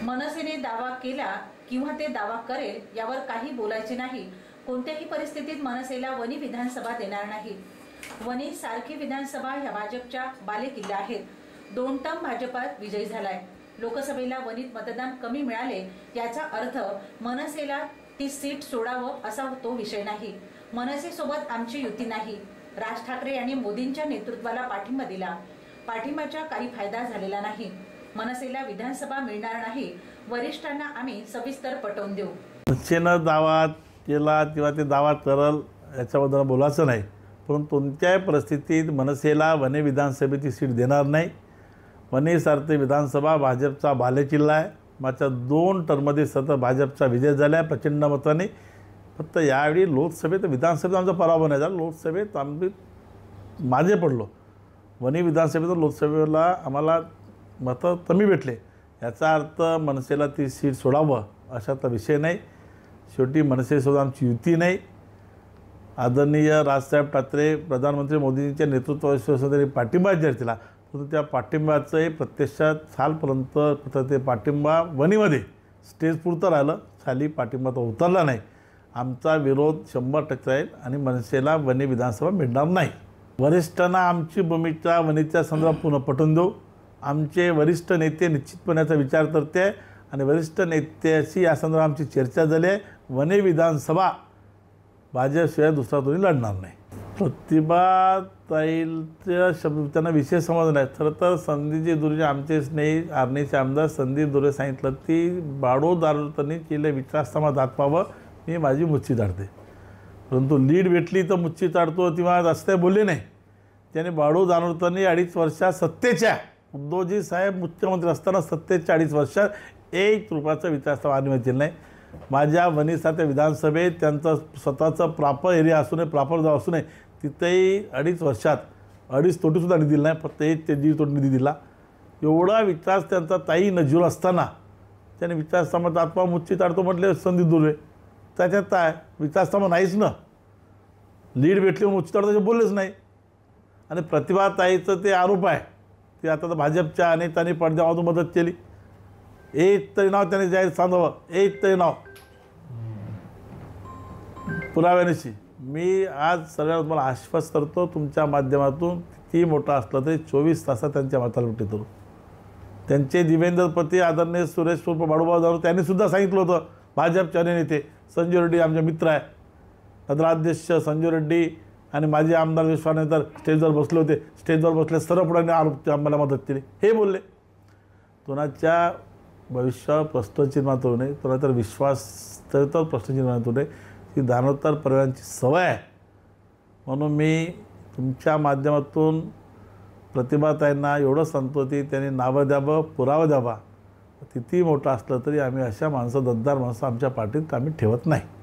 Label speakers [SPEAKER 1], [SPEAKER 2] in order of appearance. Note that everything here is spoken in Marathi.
[SPEAKER 1] मनसेने दावा केला किंवा ते दावा करेल यावर काही बोलायचे नाही। कोणत्याही परिस्थितीत मनसेला वणी विधानसभा देणार नाही। वणी सारखी विधानसभा ह्या भाजपच्या बालेकिल्ला आहेत। 2 टर्म भाजपात विजयी झालाय। लोकसभेला वणीत मतदान कमी मिळाले याचा अर्थ मनसेला ती सीट सोडावं असा तो विषय नाही। मनसे सोबत आमची युती नाही। राज ठाकरे यांनी मोदींच्या नेतृत्वाला पाठिंबा दिला। पाठिंबाचा काही फायदा झालेला नाही। मनसेला विधानसभा मिळणार नाही। वरिष्ठांना आम्ही सविस्तर पटवून देऊ।
[SPEAKER 2] मनसेनं दावा केला किंवा ते दावा करल याच्याबद्दल बोलायचं नाही, पण कोणत्याही परिस्थितीत मनसेला वणी विधानसभेची सीट देणार नाही। वणी सारखी विधानसभा भाजपचा बालेकिल्ला आहे। मागच्या 2 टर्ममध्ये सतत भाजपचा विजय झाला प्रचंड मताने। फक्त यावेळी लोकसभेत विधानसभेत आमचा पराभव नाही झाला। लोकसभेत आम्ही मागे पडलो। वणी विधानसभेत लोकसभेला आम्हाला मतं कमी भेटले। याचा अर्थ मनसेला ती सीट सोडावं असा तर विषय नाही। शेवटी मनसेसोबत आमची युती नाही। आदरणीय राजसाहेब ठाकरे प्रधानमंत्री मोदींच्या नेतृत्वावर त्यांनी पाठिंबा जाहीर केला, परंतु त्या पाठिंबाचंही प्रत्यक्षात सालपर्यंत फक्त ते पाठिंबा वणीमध्ये स्टेजपुरतं राहिलं, खाली पाठिंबा तो उतरला नाही। आमचा विरोध 100% राहील आणि मनसेला वणी विधानसभा मिळणार नाही। वरिष्ठांना आमची भूमिका वणीच्या संदर्भात पुन्हा पटवून देऊ। आमचे वरिष्ठ नेते निश्चितपणाचा विचार करते आणि वरिष्ठ नेत्याशी या संदर्भात आमची चर्चा झाली आहे। वणी विधानसभा भाजपशिवाय दुसरा कोणी लढणार नाही। प्रतिभाताईच्या शब्द त्यांना विशेष समज नाही। खरं तर संदीपजी दुर्जे आमचे स्नेही आर्णीचे आमदार संदीप दुर्जे सांगितलं ती बाळू दारुतनी केले विकासकामात दाखवावं मी माझी मुच्ची ताडते, परंतु लीड भेटली तर मुच्ची ताडतो किंवा रस्ते बोलले नाही। त्याने बाळू दारुतनी 2.5 वर्षात सत्तेच्या उद्धवजी साहेब मुख्यमंत्री असताना सत्तेच्या 2.5 वर्षात 1 रुपयाचा विकासकाम आणण्यात केलं नाही। माझ्या वणीसारख्या विधानसभेत त्यांचा स्वतःचा प्रॉपर एरिया असू नये, प्रॉपर जागा असू नये, तिथेही 2.5 वर्षात 2.5 कोटीसुद्धा निधी दिला नाही, फक्त 1 ते 1.5 कोटी निधी दिला। एवढा विकास त्यांचा ताई नजूर असताना त्याने विकासकामात आत्मा मुच्ची ताडतो म्हटले संदीप दुर्वे। त्याच्यात काय विकासकामं नाहीच ना। लीड भेटली मुच्ची ताडतो बोललेच नाही। आणि प्रतिभाताईचं ते आरोप आहे की आता तर भाजपच्या अनेकांनी पडद्यामधून मदत केली। एक तरी नाव त्याने जाहीर सांगावं, एक तरी नाव पुराव्यानिशी। मी आज सगळ्यांना तुम्हाला आश्वास करतो तुमच्या माध्यमातून, किती मोठा असलं तरी 24 तासात त्यांच्या माताला भेटी करू। त्यांचे दिवेंद्रपती आदरणीय सुरेश उर्फ बाळूभाऊ दारू त्यांनी सुद्धा सांगितलं होतं। भाजपचे नेते संजय रेड्डी आमचे मित्र आहे, नगराध्यक्ष संजय रेड्डी आणि माजी आमदार विश्वानेतर स्टेजवर बसले होते। स्टेजवर बसले सर्व पुढे आम्हाला मदत केली हे बोलले। कोणाच्या भविष्यावर प्रश्नचिन्ह होऊ नये, कोणाचा विश्वास तर प्रश्नचिन्ह होऊ नये, ही दानोत्तर परिवारांची सवय आहे। म्हणून मी तुमच्या माध्यमातून प्रतिभाताईंना एवढं सांगतो की त्यांनी नावं द्यावं, पुरावा द्यावा। किती मोठं असलं तरी आम्ही अशा माणसं, दद्दार माणसं आमच्या पार्टीत आम्ही ठेवत नाही।